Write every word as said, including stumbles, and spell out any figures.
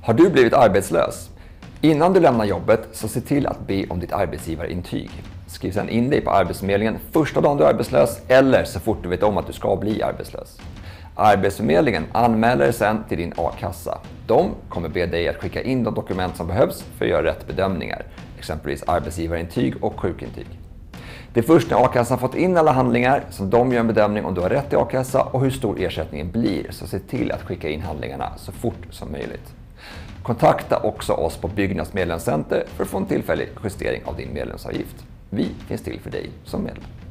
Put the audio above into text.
Har du blivit arbetslös? Innan du lämnar jobbet så se till att be om ditt arbetsgivarintyg. Skriv sedan in dig på Arbetsförmedlingen första dagen du är arbetslös eller så fort du vet om att du ska bli arbetslös. Arbetsförmedlingen anmäler dig sedan till din a-kassa. De kommer be dig att skicka in de dokument som behövs för att göra rätt bedömningar, exempelvis arbetsgivarintyg och sjukintyg. Det är först när a-kassan fått in alla handlingar som de gör en bedömning om du har rätt till a-kassa och hur stor ersättningen blir, så se till att skicka in handlingarna så fort som möjligt. Kontakta också oss på Byggnads medlemscenter för att få en tillfällig justering av din medlemsavgift. Vi finns till för dig som medlem.